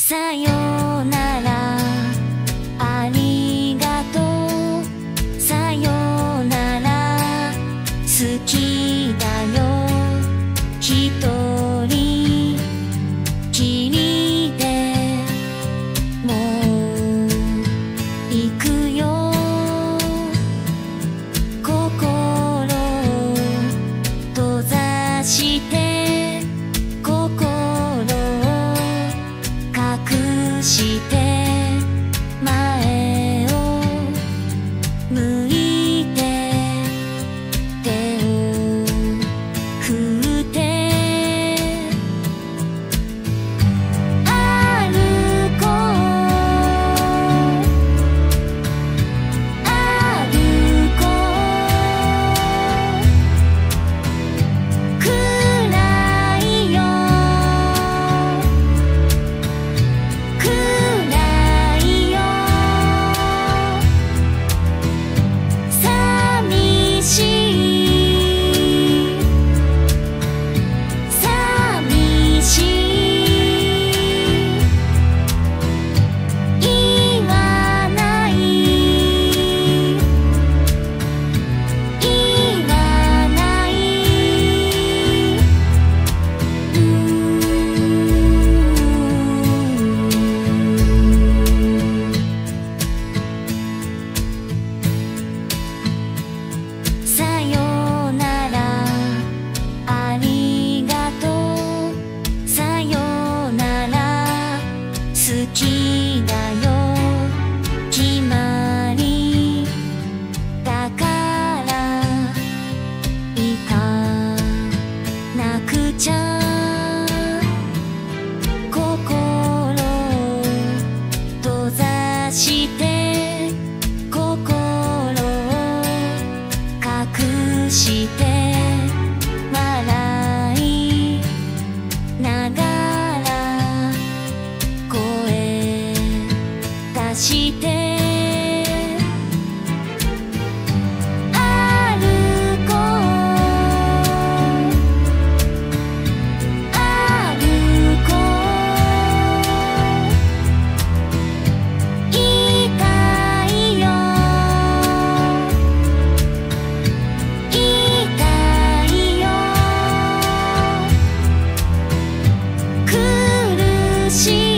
さよならありがとうさよなら好きだよひとりきりでもう行くよ心を閉ざして心を隠して前を向いて手を振って歩こう歩こう暗いよ暗いよ寂しい寂しい言わない言わないさよならありがとうさよなら好きだよ決まりだから行かなくちゃ心を閉ざして心を隠して笑いながら声出して歩こう歩こう痛いよ痛いよ苦しい